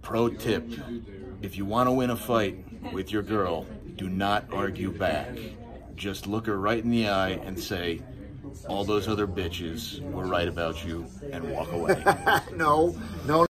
Pro tip, if you want to win a fight with your girl, do not argue back. Just look her right in the eye and say, all those other bitches were right about you, and walk away. No, no.